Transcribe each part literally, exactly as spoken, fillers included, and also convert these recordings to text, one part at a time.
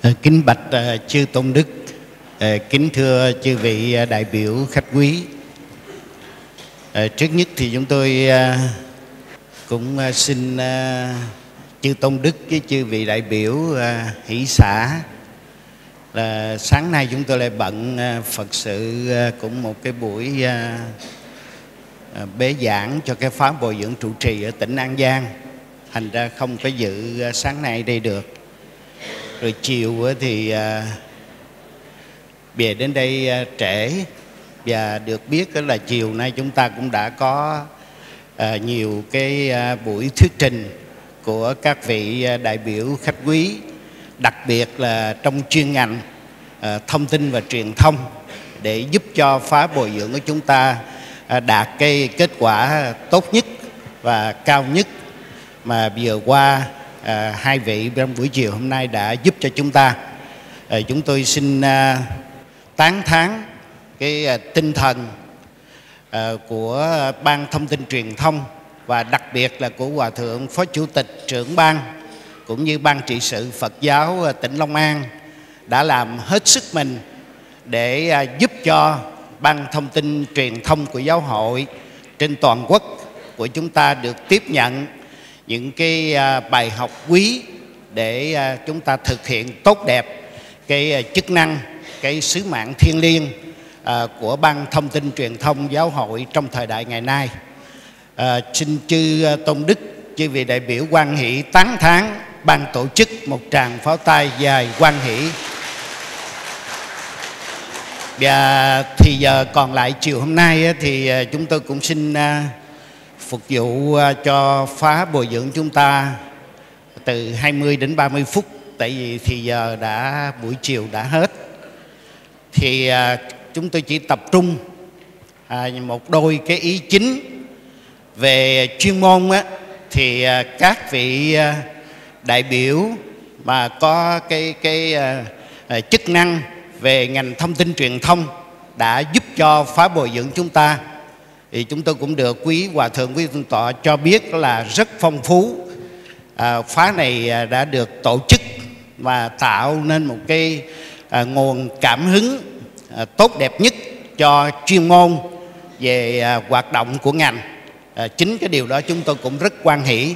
Kính bạch uh, chư tôn đức, uh, kính thưa chư vị uh, đại biểu khách quý. Uh, trước nhất thì chúng tôi uh, cũng uh, xin uh, chư tôn đức với chư vị đại biểu uh, hỷ xả là sáng nay chúng tôi lại bận uh, Phật sự uh, cũng một cái buổi uh, uh, bế giảng cho cái khóa bồi dưỡng trụ trì ở tỉnh An Giang, thành ra không có dự uh, sáng nay đây được. Rồi chiều thì về đến đây trễ, và được biết là chiều nay chúng ta cũng đã có nhiều cái buổi thuyết trình của các vị đại biểu khách quý, đặc biệt là trong chuyên ngành thông tin và truyền thông, để giúp cho khóa bồi dưỡng của chúng ta đạt cái kết quả tốt nhất và cao nhất mà vừa qua À, hai vị trong buổi chiều hôm nay đã giúp cho chúng ta. à, Chúng tôi xin à, tán thán cái à, tinh thần à, của Ban Thông tin Truyền thông, và đặc biệt là của Hòa Thượng Phó Chủ tịch trưởng ban cũng như Ban trị sự Phật giáo à, tỉnh Long An đã làm hết sức mình để à, giúp cho Ban Thông tin Truyền thông của giáo hội trên toàn quốc của chúng ta được tiếp nhận những cái bài học quý để chúng ta thực hiện tốt đẹp cái chức năng, cái sứ mạng thiêng liêng của Ban Thông tin Truyền thông giáo hội trong thời đại ngày nay. À, xin chư tôn đức, chư vị đại biểu hoan hỷ tán thán ban tổ chức một tràng pháo tay dài hoan hỷ. Và thì giờ còn lại chiều hôm nay thì chúng tôi cũng xin phục vụ cho khóa bồi dưỡng chúng ta từ hai mươi đến ba mươi phút, tại vì thì giờ đã buổi chiều đã hết. Thì à, chúng tôi chỉ tập trung à, một đôi cái ý chính. Về chuyên môn á, thì à, các vị à, đại biểu mà có cái, cái à, à, chức năng về ngành thông tin truyền thông đã giúp cho khóa bồi dưỡng chúng ta, thì chúng tôi cũng được quý Hòa Thượng, quý Thượng tọa cho biết là rất phong phú. À, khóa này đã được tổ chức và tạo nên một cái à, nguồn cảm hứng à, tốt đẹp nhất cho chuyên môn về à, hoạt động của ngành. À, chính cái điều đó chúng tôi cũng rất hoan hỷ.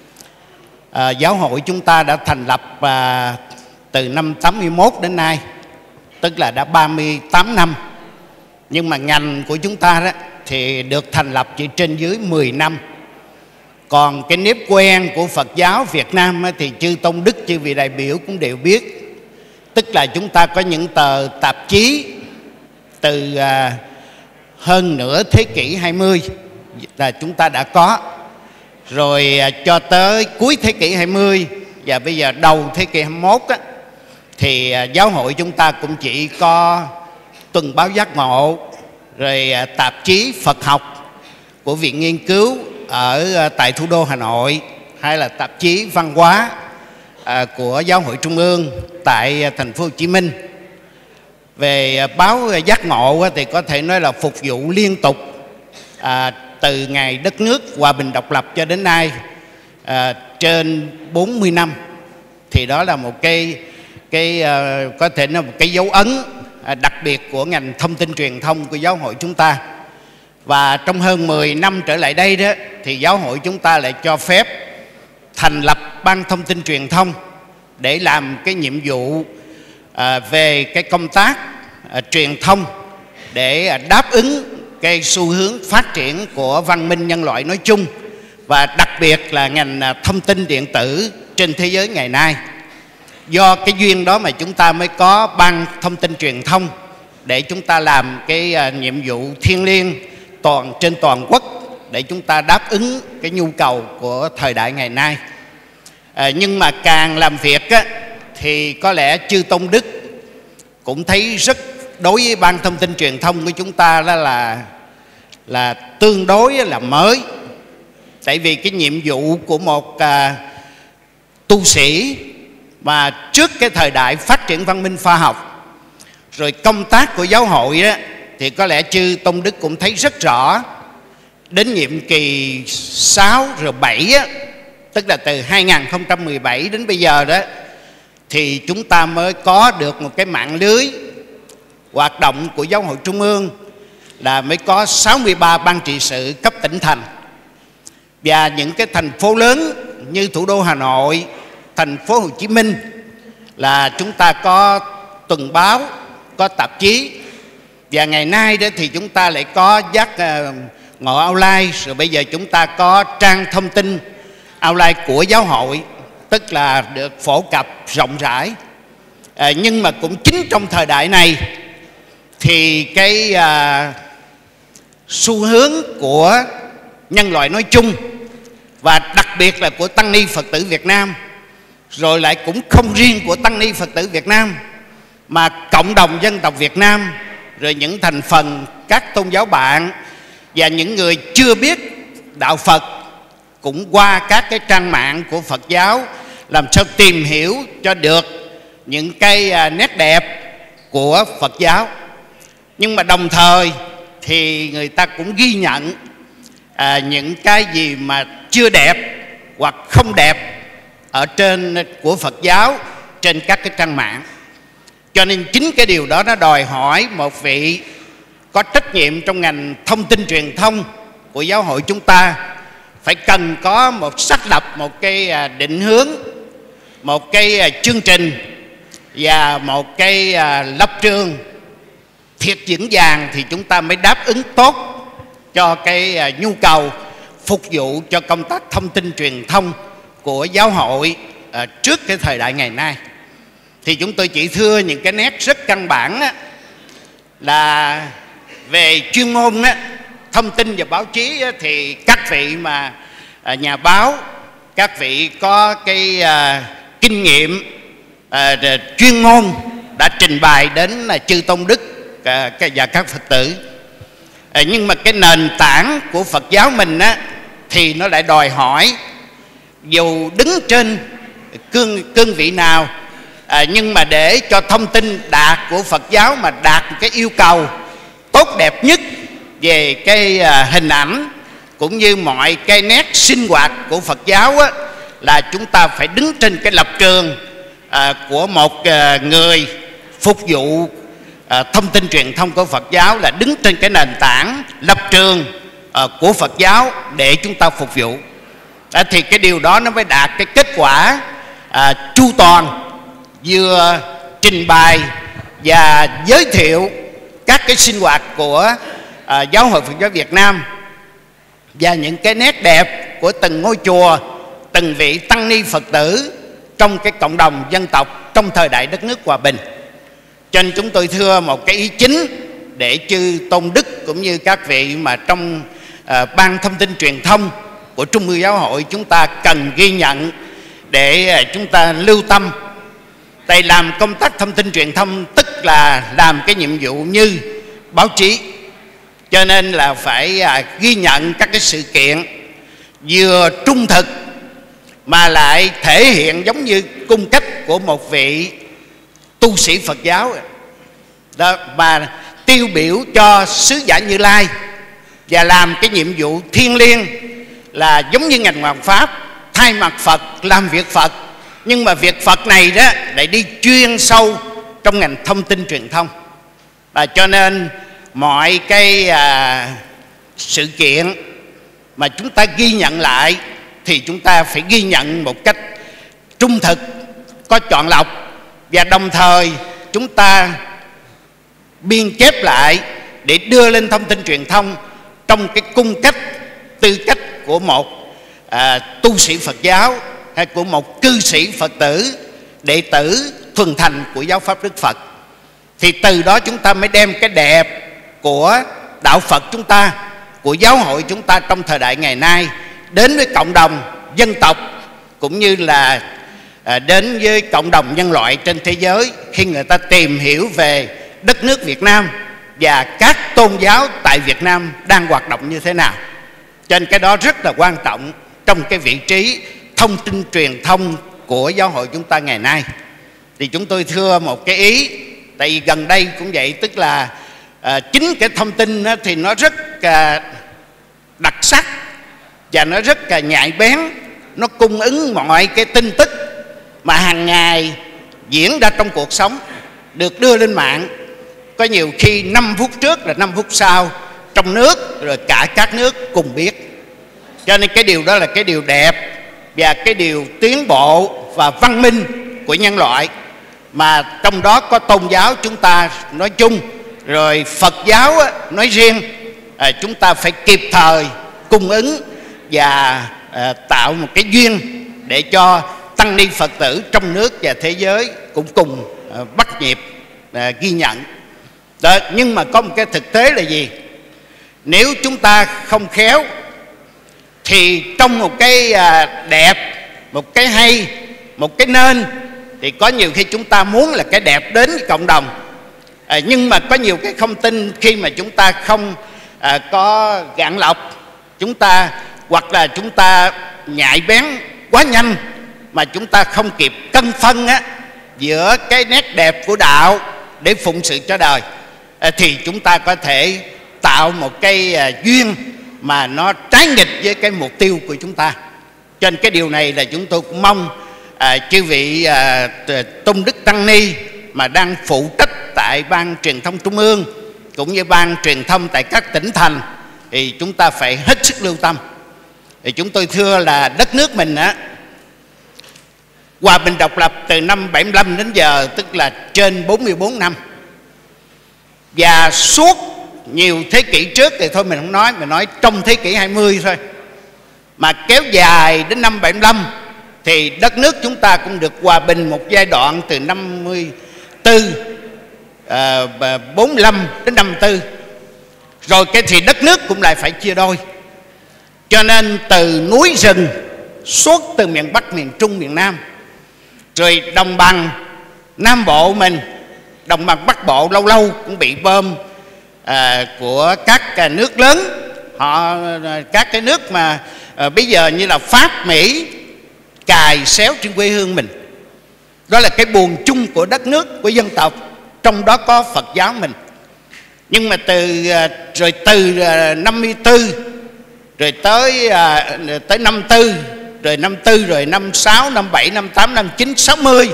À, giáo hội chúng ta đã thành lập à, từ năm tám mươi mốt đến nay, tức là đã ba mươi tám năm. Nhưng mà ngành của chúng ta đó thì được thành lập chỉ trên dưới mười năm. Còn cái nếp quen của Phật giáo Việt Nam thì chư tôn đức, chư vị đại biểu cũng đều biết. Tức là chúng ta có những tờ tạp chí từ à, hơn nửa thế kỷ hai mươi là chúng ta đã có. Rồi à, cho tới cuối thế kỷ hai mươi và bây giờ đầu thế kỷ hai mươi mốt á, thì à, giáo hội chúng ta cũng chỉ có Tuần báo Giác Ngộ, rồi à, tạp chí Phật học của Viện Nghiên cứu ở à, tại thủ đô Hà Nội, hay là tạp chí Văn hóa à, của Giáo hội Trung ương tại à, thành phố Hồ Chí Minh. Về à, báo à, Giác Ngộ à, thì có thể nói là phục vụ liên tục à, từ ngày đất nước hòa bình độc lập cho đến nay à, trên bốn mươi năm. Thì đó là một cái cái à, có thể nói một cái dấu ấn đặc biệt của ngành thông tin truyền thông của giáo hội chúng ta. Và trong hơn mười năm trở lại đây đó, thì giáo hội chúng ta lại cho phép thành lập Ban Thông tin Truyền thông để làm cái nhiệm vụ à, về cái công tác à, truyền thông, để à, đáp ứng cái xu hướng phát triển của văn minh nhân loại nói chung, và đặc biệt là ngành à, thông tin điện tử trên thế giới ngày nay. Do cái duyên đó mà chúng ta mới có Ban Thông tin Truyền thông để chúng ta làm cái uh, nhiệm vụ thiêng liêng toàn trên toàn quốc, để chúng ta đáp ứng cái nhu cầu của thời đại ngày nay. À, nhưng mà càng làm việc á, thì có lẽ chư tôn đức cũng thấy rất, đối với Ban Thông tin Truyền thông của chúng ta đó là là tương đối là mới. Tại vì cái nhiệm vụ của một uh, tu sĩ mà trước cái thời đại phát triển văn minh khoa học, rồi công tác của giáo hội đó, thì có lẽ chư tôn đức cũng thấy rất rõ. Đến nhiệm kỳ sáu rồi bảy á, tức là từ hai nghìn không trăm mười bảy đến bây giờ đó, thì chúng ta mới có được một cái mạng lưới hoạt động của Giáo hội Trung ương, là mới có sáu mươi ba ban trị sự cấp tỉnh thành. Và những cái thành phố lớn như thủ đô Hà Nội, thành phố Hồ Chí Minh là chúng ta có tuần báo, có tạp chí. Và ngày nay đó thì chúng ta lại có giác uh, ngộ online, rồi bây giờ chúng ta có trang thông tin online của giáo hội, tức là được phổ cập rộng rãi. À, nhưng mà cũng chính trong thời đại này thì cái uh, xu hướng của nhân loại nói chung, và đặc biệt là của tăng ni Phật tử Việt Nam, rồi lại cũng không riêng của tăng ni Phật tử Việt Nam, mà cộng đồng dân tộc Việt Nam, rồi những thành phần các tôn giáo bạn và những người chưa biết đạo Phật cũng qua các cái trang mạng của Phật giáo làm sao tìm hiểu cho được những cái nét đẹp của Phật giáo. Nhưng mà đồng thời thì người ta cũng ghi nhận à, những cái gì mà chưa đẹp hoặc không đẹp ở trên của Phật giáo trên các cái trang mạng. Cho nên chính cái điều đó nó đòi hỏi một vị có trách nhiệm trong ngành thông tin truyền thông của giáo hội chúng ta phải cần có một xác lập một cái định hướng, một cái chương trình và một cái lập trường thiệt vững vàng, thì chúng ta mới đáp ứng tốt cho cái nhu cầu phục vụ cho công tác thông tin truyền thông của giáo hội trước cái thời đại ngày nay. Thì chúng tôi chỉ thưa những cái nét rất căn bản á, là về chuyên môn á, thông tin và báo chí á, thì các vị mà à, nhà báo, các vị có cái à, kinh nghiệm à, chuyên môn đã trình bày đến là chư tôn đức à, và các Phật tử. À, nhưng mà cái nền tảng của Phật giáo mình á, thì nó lại đòi hỏi dù đứng trên cương, cương vị nào, à, nhưng mà để cho thông tin đạt của Phật giáo mà đạt cái yêu cầu tốt đẹp nhất về cái à, hình ảnh cũng như mọi cái nét sinh hoạt của Phật giáo á, là chúng ta phải đứng trên cái lập trường à, của một à, người phục vụ à, thông tin truyền thông của Phật giáo, là đứng trên cái nền tảng lập trường à, của Phật giáo để chúng ta phục vụ. À, thì cái điều đó nó mới đạt cái kết quả à, chu toàn, vừa trình bày và giới thiệu các cái sinh hoạt của à, Giáo hội Phật giáo Việt Nam và những cái nét đẹp của từng ngôi chùa, từng vị tăng ni Phật tử trong cái cộng đồng dân tộc trong thời đại đất nước hòa bình. Cho nên chúng tôi thưa một cái ý chính để chư tôn đức cũng như các vị mà trong à, ban thông tin truyền thông của Trung ương Giáo hội chúng ta cần ghi nhận để à, chúng ta lưu tâm. Tại làm công tác thông tin truyền thông tức là làm cái nhiệm vụ như báo chí, cho nên là phải à, ghi nhận các cái sự kiện vừa trung thực mà lại thể hiện giống như cung cách của một vị tu sĩ Phật giáo đó, mà tiêu biểu cho sứ giả Như Lai, và làm cái nhiệm vụ thiêng liêng là giống như ngành Hoàng Pháp thay mặt Phật làm việc Phật. Nhưng mà việc Phật này đó lại đi chuyên sâu trong ngành thông tin truyền thông. Và cho nên mọi cái à, sự kiện mà chúng ta ghi nhận lại thì chúng ta phải ghi nhận một cách trung thực, có chọn lọc, và đồng thời chúng ta biên chép lại để đưa lên thông tin truyền thông trong cái cung cách, tư cách của một à, tu sĩ Phật giáo hay của một cư sĩ Phật tử, đệ tử thuần thành của giáo pháp Đức Phật. Thì từ đó chúng ta mới đem cái đẹp của đạo Phật chúng ta, của giáo hội chúng ta trong thời đại ngày nay đến với cộng đồng dân tộc, cũng như là à, đến với cộng đồng nhân loại trên thế giới, khi người ta tìm hiểu về đất nước Việt Nam và các tôn giáo tại Việt Nam đang hoạt động như thế nào. Cho nên cái đó rất là quan trọng trong cái vị trí thông tin truyền thông của giáo hội chúng ta ngày nay. Thì chúng tôi thưa một cái ý, tại vì gần đây cũng vậy, tức là à, chính cái thông tin đó, thì nó rất à, đặc sắc và nó rất là nhạy bén, nó cung ứng mọi cái tin tức mà hàng ngày diễn ra trong cuộc sống, được đưa lên mạng, có nhiều khi năm phút trước là năm phút sau trong nước rồi cả các nước cùng biết. Cho nên cái điều đó là cái điều đẹp và cái điều tiến bộ và văn minh của nhân loại, mà trong đó có tôn giáo chúng ta nói chung, rồi Phật giáo nói riêng. À, chúng ta phải kịp thời cung ứng và à, tạo một cái duyên để cho tăng ni Phật tử trong nước và thế giới cũng cùng à, bắt nhịp à, ghi nhận đó. Nhưng mà có một cái thực tế là gì? Nếu chúng ta không khéo thì trong một cái à, đẹp, một cái hay, một cái nên, thì có nhiều khi chúng ta muốn là cái đẹp đến với cộng đồng, à, nhưng mà có nhiều cái thông tin khi mà chúng ta không à, có gạn lọc, chúng ta hoặc là chúng ta nhạy bén quá nhanh mà chúng ta không kịp cân phân á, giữa cái nét đẹp của đạo để phụng sự cho đời, à, thì chúng ta có thể tạo một cái à, duyên mà nó trái nghịch với cái mục tiêu của chúng ta. Cho nên cái điều này là chúng tôi cũng mong à, chư vị à, tôn đức tăng ni mà đang phụ trách tại ban truyền thông trung ương cũng như ban truyền thông tại các tỉnh thành thì chúng ta phải hết sức lưu tâm. Thì chúng tôi thưa là đất nước mình á, hòa bình độc lập từ năm bảy mươi lăm đến giờ, tức là trên bốn mươi bốn năm, và suốt nhiều thế kỷ trước thì thôi mình không nói, mình nói trong thế kỷ hai mươi thôi, mà kéo dài đến năm bảy mươi lăm thì đất nước chúng ta cũng được hòa bình một giai đoạn từ năm mươi tư, à, bốn mươi lăm đến năm mươi tư, rồi cái thì đất nước cũng lại phải chia đôi. Cho nên từ núi rừng suốt từ miền Bắc, miền Trung, miền Nam, rồi đồng bằng Nam Bộ mình, đồng bằng Bắc Bộ lâu lâu cũng bị bom à, của các à, nước lớn, họ các cái nước mà à, bây giờ như là Pháp, Mỹ cài xéo trên quê hương mình. Đó là cái buồn chung của đất nước, của dân tộc, trong đó có Phật giáo mình. Nhưng mà từ rồi từ năm mươi tư rồi tới tới năm mươi tư, rồi năm mươi tư, rồi năm mươi sáu, năm mươi bảy, năm mươi tám, năm mươi chín, sáu mươi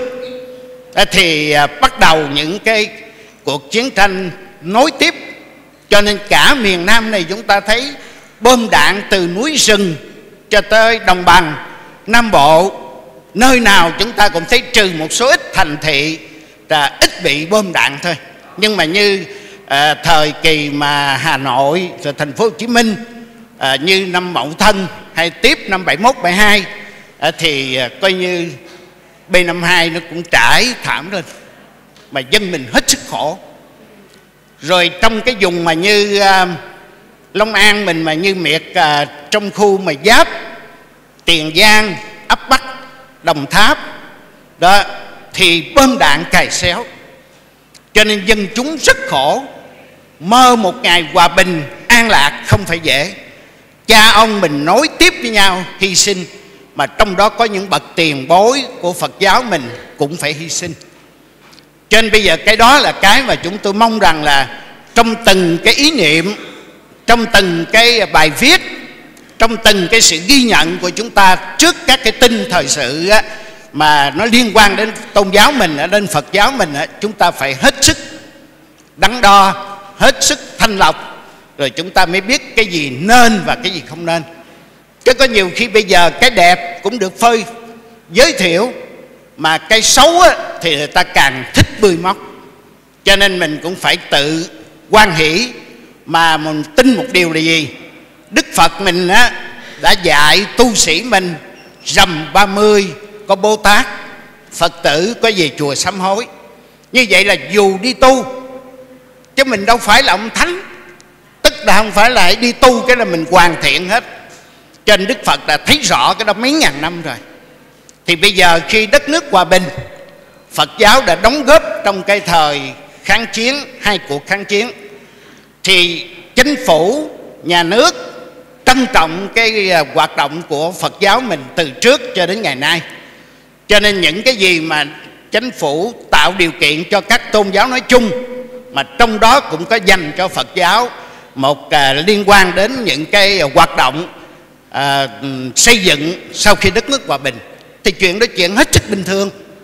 thì bắt đầu những cái cuộc chiến tranh nối tiếp. Cho nên cả miền Nam này chúng ta thấy bom đạn từ núi rừng cho tới đồng bằng Nam Bộ, nơi nào chúng ta cũng thấy, trừ một số ít thành thị là ít bị bom đạn thôi. Nhưng mà như à, thời kỳ mà Hà Nội rồi thành phố Hồ Chí Minh à, như năm Mậu Thân hay tiếp năm bảy mốt, bảy hai à, thì à, coi như B năm mươi hai nó cũng trải thảm lên, mà dân mình hết sức khổ. Rồi trong cái vùng mà như à, Long An mình, mà như miệt à, trong khu mà giáp Tiền Giang, ấp Bắc, Đồng Tháp đó, thì bom đạn cài xéo. Cho nên dân chúng rất khổ, mơ một ngày hòa bình an lạc không phải dễ. Cha ông mình nối tiếp với nhau hy sinh, mà trong đó có những bậc tiền bối của Phật giáo mình cũng phải hy sinh. Cho nên bây giờ cái đó là cái mà chúng tôi mong rằng là trong từng cái ý niệm, trong từng cái bài viết, trong từng cái sự ghi nhận của chúng ta trước các cái tin thời sự á, mà nó liên quan đến tôn giáo mình, đến Phật giáo mình á, chúng ta phải hết sức đắn đo, hết sức thanh lọc, rồi chúng ta mới biết cái gì nên và cái gì không nên. Chứ có nhiều khi bây giờ cái đẹp cũng được phơi giới thiệu, mà cái xấu á, thì người ta càng thích bươi móc. Cho nên mình cũng phải tự hoan hỷ, mà mình tin một điều là gì? Đức Phật mình á, đã dạy tu sĩ mình rằm ba mươi có Bồ Tát, Phật tử có về chùa sám hối. Như vậy là dù đi tu, chứ mình đâu phải là ông thánh, tức là không phải là đi tu cái là mình hoàn thiện hết. Cho nên Đức Phật đã thấy rõ cái đó mấy ngàn năm rồi. Thì bây giờ khi đất nước hòa bình, Phật giáo đã đóng góp trong cái thời kháng chiến, hai cuộc kháng chiến, thì chính phủ, nhà nước trân trọng cái hoạt động của Phật giáo mình từ trước cho đến ngày nay. Cho nên những cái gì mà chính phủ tạo điều kiện cho các tôn giáo nói chung, mà trong đó cũng có dành cho Phật giáo một à, liên quan đến những cái hoạt động à, xây dựng sau khi đất nước hòa bình, thì chuyện đó chuyện hết sức bình thường.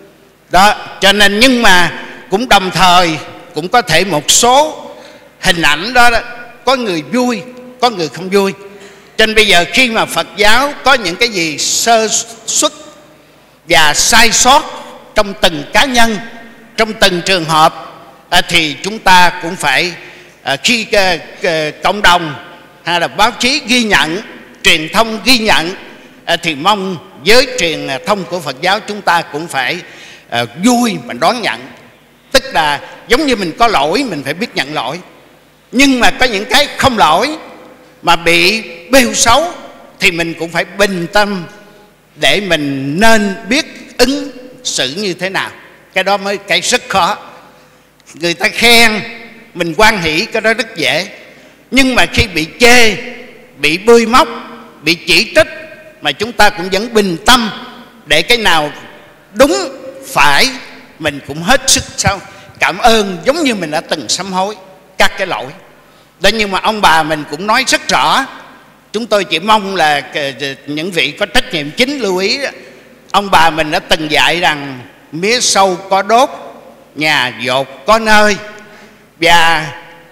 Đó, cho nên nhưng mà cũng đồng thời cũng có thể một số hình ảnh đó, đó có người vui, có người không vui. Cho nên bây giờ khi mà Phật giáo có những cái gì sơ xuất và sai sót trong từng cá nhân, trong từng trường hợp, à, thì chúng ta cũng phải à, khi à, à, cộng đồng hay là báo chí ghi nhận, truyền thông ghi nhận, à, thì mong với truyền thông của Phật giáo chúng ta cũng phải à, vui mà đón nhận. Tức là giống như mình có lỗi mình phải biết nhận lỗi, nhưng mà có những cái không lỗi mà bị bêu xấu thì mình cũng phải bình tâm để mình nên biết ứng xử như thế nào. Cái đó mới cái rất khó. Người ta khen mình hoan hỷ, cái đó rất dễ. Nhưng mà khi bị chê, bị bươi móc, bị chỉ trích mà chúng ta cũng vẫn bình tâm để cái nào đúng phải mình cũng hết sức sao cảm ơn, giống như mình đã từng sám hối các cái lỗi đó. Nhưng mà ông bà mình cũng nói rất rõ. Chúng tôi chỉ mong là những vị có trách nhiệm chính lưu ý. Ông bà mình đã từng dạy rằng mía sâu có đốt, nhà dột có nơi, và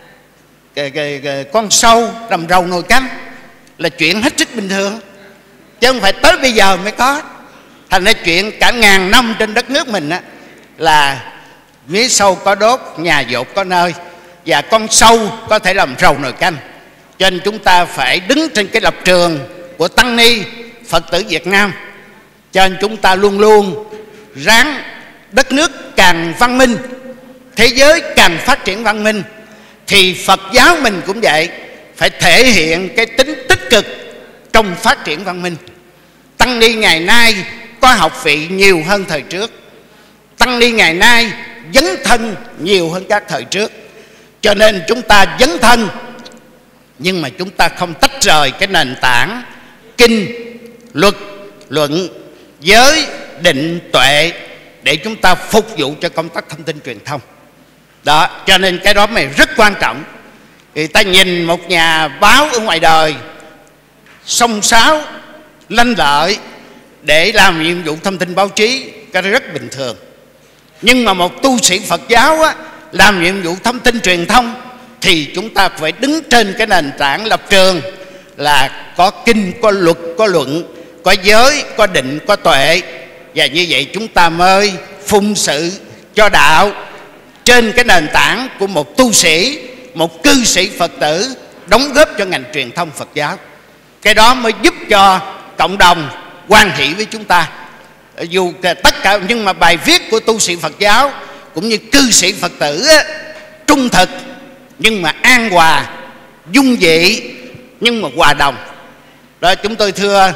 con sâu đầm rầu nồi canh là chuyện hết sức bình thường, chứ không phải tới bây giờ mới có. Thành ra chuyện cả ngàn năm trên đất nước mình á, là mía sâu có đốt, nhà dột có nơi, và con sâu có thể làm rầu nồi canh. Cho nên chúng ta phải đứng trên cái lập trường của tăng ni Phật tử Việt Nam. Cho nên chúng ta luôn luôn ráng đất nước càng văn minh, thế giới càng phát triển văn minh, thì Phật giáo mình cũng vậy, phải thể hiện cái tính tích cực trong phát triển văn minh. Tăng ni ngày nay có học vị nhiều hơn thời trước, tăng ni ngày nay dấn thân nhiều hơn các thời trước. Cho nên chúng ta dấn thân, nhưng mà chúng ta không tách rời cái nền tảng kinh, luật, luận, giới, định, tuệ để chúng ta phục vụ cho công tác thông tin truyền thông. Đó, cho nên cái đó mới rất quan trọng. Thì ta nhìn một nhà báo ở ngoài đời xông xáo, lanh lợi để làm nhiệm vụ thông tin báo chí, cái đó rất bình thường. Nhưng mà một tu sĩ Phật giáo á, làm nhiệm vụ thông tin truyền thông thì chúng ta phải đứng trên cái nền tảng lập trường là có kinh, có luật, có luận, có giới, có định, có tuệ. Và như vậy chúng ta mới phụng sự cho đạo trên cái nền tảng của một tu sĩ, một cư sĩ Phật tử đóng góp cho ngành truyền thông Phật giáo. Cái đó mới giúp cho cộng đồng hoan hỷ với chúng ta. Dù tất cả, nhưng mà bài viết của tu sĩ Phật giáo cũng như cư sĩ Phật tử á, trung thực nhưng mà an hòa, dung dị nhưng mà hòa đồng. Đó, chúng tôi thưa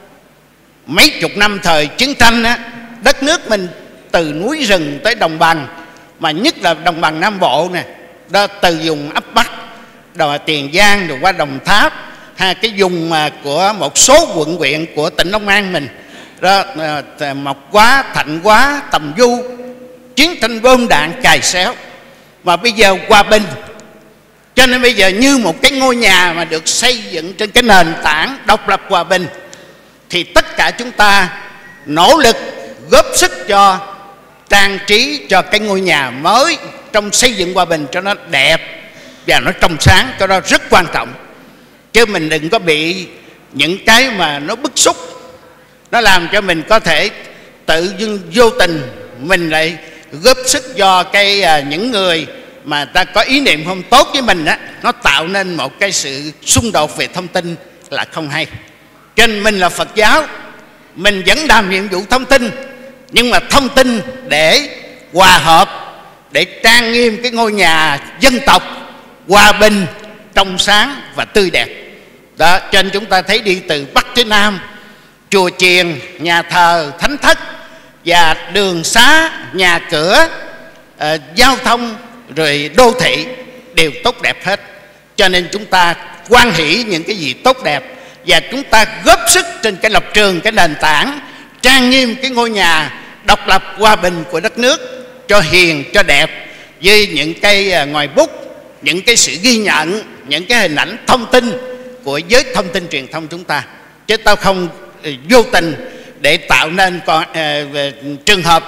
mấy chục năm thời chiến tranh á, đất nước mình từ núi rừng tới đồng bằng, mà nhất là đồng bằng Nam Bộ nè, đó, từ vùng ấp Bắc, rồi Tiền Giang, rồi qua Đồng Tháp, hay cái vùng mà của một số quận huyện của tỉnh Long An mình, đó, Mộc Quá, Thạnh Quá, Tầm Du, chiến tranh bom đạn cài xéo, mà bây giờ hòa bình. Cho nên bây giờ như một cái ngôi nhà mà được xây dựng trên cái nền tảng độc lập hòa bình, thì tất cả chúng ta nỗ lực góp sức cho trang trí cho cái ngôi nhà mới trong xây dựng hòa bình cho nó đẹp và nó trong sáng. Cái đó rất quan trọng, chứ mình đừng có bị những cái mà nó bức xúc, nó làm cho mình có thể tự dưng vô tình mình lại góp sức cho cái những người mà ta có ý niệm không tốt với mình á, nó tạo nên một cái sự xung đột về thông tin là không hay. Cho nên mình là Phật giáo, mình vẫn làm nhiệm vụ thông tin, nhưng mà thông tin để hòa hợp, để trang nghiêm cái ngôi nhà dân tộc hòa bình, trong sáng và tươi đẹp. Đó, cho nên chúng ta thấy đi từ Bắc tới Nam, chùa chiền, nhà thờ, thánh thất và đường xá, nhà cửa, uh, giao thông, rồi đô thị đều tốt đẹp hết. Cho nên chúng ta hoan hỷ những cái gì tốt đẹp, và chúng ta góp sức trên cái lập trường, cái nền tảng trang nghiêm cái ngôi nhà độc lập hòa bình của đất nước cho hiền, cho đẹp, với những cái ngòi bút, những cái sự ghi nhận, những cái hình ảnh thông tin của giới thông tin truyền thông chúng ta. Chứ tao không vô tình để tạo nên con, uh, trường hợp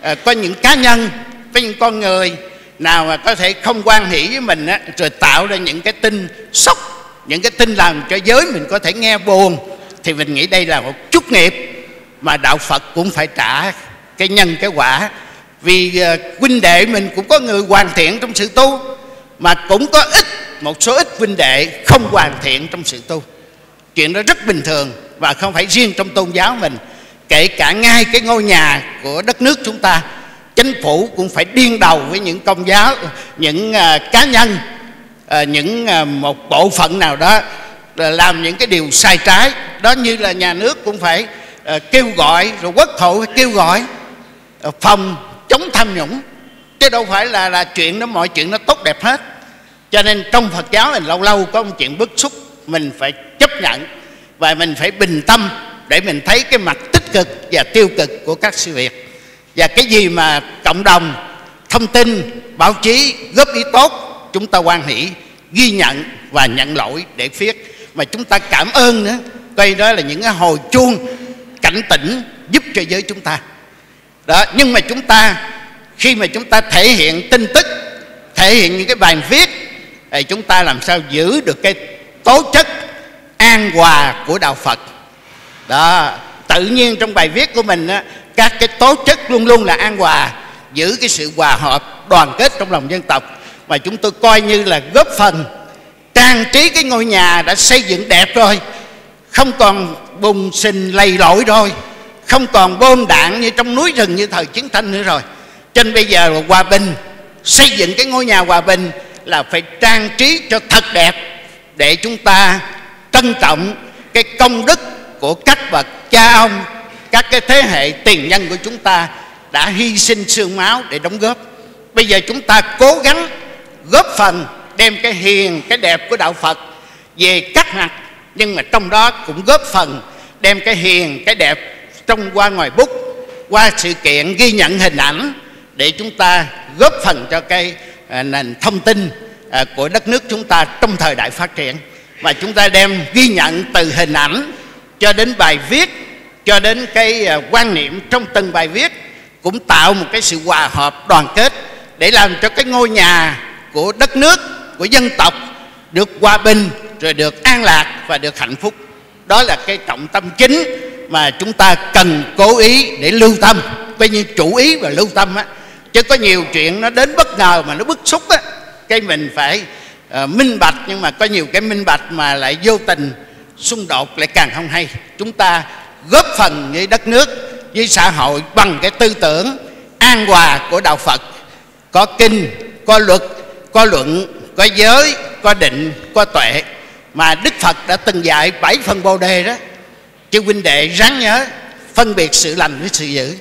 à, có những cá nhân, có những con người nào mà có thể không hoan hỷ với mình á, rồi tạo ra những cái tin sốc, những cái tin làm cho giới mình có thể nghe buồn, thì mình nghĩ đây là một chút nghiệp mà đạo Phật cũng phải trả cái nhân cái quả. Vì uh, huynh đệ mình cũng có người hoàn thiện trong sự tu, mà cũng có ít, một số ít huynh đệ không hoàn thiện trong sự tu. Chuyện đó rất bình thường và không phải riêng trong tôn giáo mình. Kể cả ngay cái ngôi nhà của đất nước chúng ta, chính phủ cũng phải điên đầu với những công giáo, những uh, cá nhân, uh, những uh, một bộ phận nào đó làm những cái điều sai trái. Đó như là nhà nước cũng phải uh, kêu gọi, rồi quốc hội phải kêu gọi uh, phòng chống tham nhũng, chứ đâu phải là là chuyện đó, mọi chuyện nó tốt đẹp hết. Cho nên trong Phật giáo mình lâu lâu có một chuyện bức xúc, mình phải chấp nhận và mình phải bình tâm để mình thấy cái mặt tích cực và tiêu cực của các sự việc. Và cái gì mà cộng đồng, thông tin, báo chí góp ý tốt, chúng ta hoan hỷ, ghi nhận và nhận lỗi để viết. Mà chúng ta cảm ơn nữa, coi đó là những cái hồi chuông cảnh tỉnh giúp cho giới chúng ta. Đó, nhưng mà chúng ta khi mà chúng ta thể hiện tin tức, thể hiện những cái bài viết, thì chúng ta làm sao giữ được cái tố chất an hòa của đạo Phật. Đó, tự nhiên trong bài viết của mình á, các cái tố chất luôn luôn là an hòa, giữ cái sự hòa hợp, đoàn kết trong lòng dân tộc. Mà chúng tôi coi như là góp phần trang trí cái ngôi nhà đã xây dựng đẹp rồi, không còn bùng xình lầy lội rồi, không còn bom đạn như trong núi rừng như thời chiến tranh nữa rồi. Cho nên bây giờ là hòa bình, xây dựng cái ngôi nhà hòa bình là phải trang trí cho thật đẹp, để chúng ta trân trọng cái công đức của các bậc cha ông, các cái thế hệ tiền nhân của chúng ta đã hy sinh xương máu để đóng góp. Bây giờ chúng ta cố gắng góp phần đem cái hiền, cái đẹp của đạo Phật về các mặt, nhưng mà trong đó cũng góp phần đem cái hiền, cái đẹp trong qua ngoài bút, qua sự kiện ghi nhận hình ảnh, để chúng ta góp phần cho cái à, nền thông tin à, của đất nước chúng ta trong thời đại phát triển. Mà chúng ta đem ghi nhận từ hình ảnh cho đến bài viết, cho đến cái à, quan niệm trong từng bài viết, cũng tạo một cái sự hòa hợp, đoàn kết để làm cho cái ngôi nhà của đất nước, của dân tộc được hòa bình, rồi được an lạc và được hạnh phúc. Đó là cái trọng tâm chính mà chúng ta cần cố ý để lưu tâm, coi như chủ ý và lưu tâm á. Chứ có nhiều chuyện nó đến bất ngờ mà nó bức xúc á, cái mình phải uh, minh bạch, nhưng mà có nhiều cái minh bạch mà lại vô tình xung đột lại càng không hay. Chúng ta góp phần với đất nước, với xã hội bằng cái tư tưởng an hòa của đạo Phật. Có kinh, có luật, có luận, có giới, có định, có tuệ. Mà Đức Phật đã từng dạy bảy phần Bồ Đề đó. Chứ huynh đệ ráng nhớ, phân biệt sự lành với sự dữ.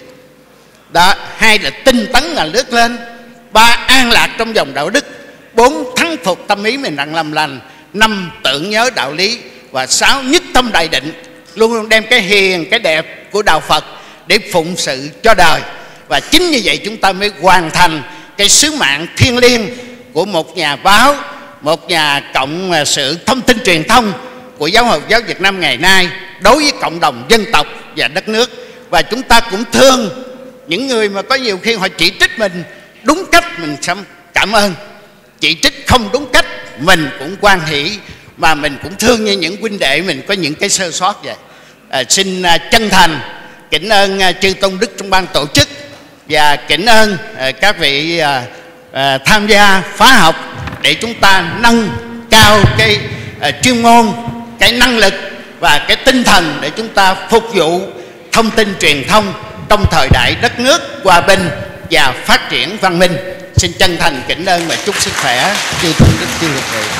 Đó, hai là tinh tấn là lướt lên, ba an lạc trong dòng đạo đức, bốn thắng phục tâm ý mình đang làm lành, năm tưởng nhớ đạo lý, và sáu nhất tâm đại định. Luôn luôn đem cái hiền, cái đẹp của đạo Phật để phụng sự cho đời. Và chính như vậy chúng ta mới hoàn thành cái sứ mạng thiêng liêng của một nhà báo, một nhà cộng sự thông tin truyền thông của Giáo hội Giáo Việt Nam ngày nay đối với cộng đồng dân tộc và đất nước. Và chúng ta cũng thương những người mà có nhiều khi họ chỉ trích mình đúng cách, mình cảm ơn. Chỉ trích không đúng cách mình cũng hoan hỷ, mà mình cũng thương như những huynh đệ mình có những cái sơ sót vậy. À, xin à, chân thành kính ơn à, chư tôn đức trong ban tổ chức, và kính ơn à, các vị à, à, tham gia khóa học để chúng ta nâng cao cái à, chuyên môn, cái năng lực và cái tinh thần để chúng ta phục vụ thông tin truyền thông trong thời đại đất nước hòa bình và phát triển văn minh. Xin chân thành kính ơn và chúc sức khỏe chư tôn đức chư Phật tử.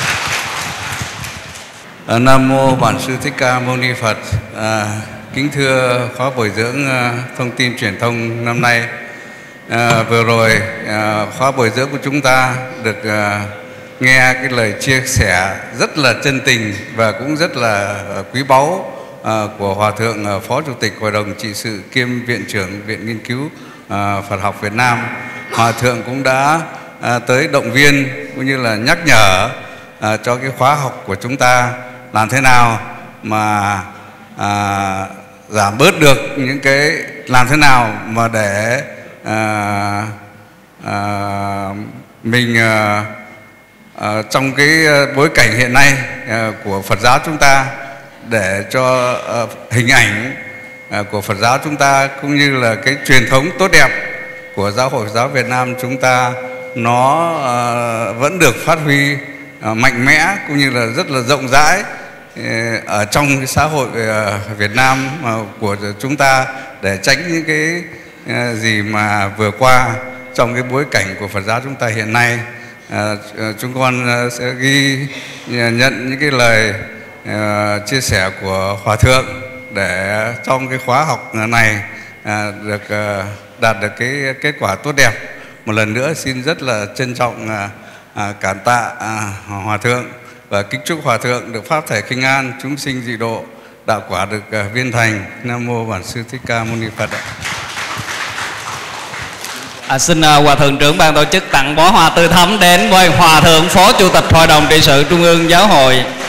Nam mô Bản Sư Thích Ca Mâu Ni Phật. À, kính thưa khóa bồi dưỡng uh, thông tin truyền thông năm nay, à, vừa rồi à, khóa bồi dưỡng của chúng ta được à, nghe cái lời chia sẻ rất là chân tình và cũng rất là à, quý báu à, của Hòa Thượng à, Phó Chủ tịch Hội đồng Trị sự kiêm Viện trưởng Viện Nghiên cứu à, Phật học Việt Nam. Hòa Thượng cũng đã à, tới động viên cũng như là nhắc nhở à, cho cái khóa học của chúng ta làm thế nào mà à, giảm bớt được những cái, làm thế nào mà để à, à, mình à, à, trong cái bối cảnh hiện nay à, của Phật giáo chúng ta, để cho à, hình ảnh à, của Phật giáo chúng ta cũng như là cái truyền thống tốt đẹp của Giáo hội Phật giáo Việt Nam chúng ta nó à, vẫn được phát huy à, mạnh mẽ cũng như là rất là rộng rãi ở trong cái xã hội Việt Nam của chúng ta, để tránh những cái gì mà vừa qua trong cái bối cảnh của Phật giáo chúng ta hiện nay. Chúng con sẽ ghi nhận những cái lời chia sẻ của Hòa Thượng để trong cái khóa học này được đạt được cái kết quả tốt đẹp. Một lần nữa xin rất là trân trọng cảm tạ Hòa Thượng và kính chúc Hòa Thượng được pháp thể khinh an, chúng sinh dị độ, đạo quả được viên thành. Nam mô Bản Sư Thích Ca Mâu Ni Phật. À, xin uh, Hòa Thượng trưởng ban tổ chức tặng bó hoa tươi thắm đến với Hòa Thượng Phó Chủ tịch Hội đồng trị sự Trung ương Giáo hội.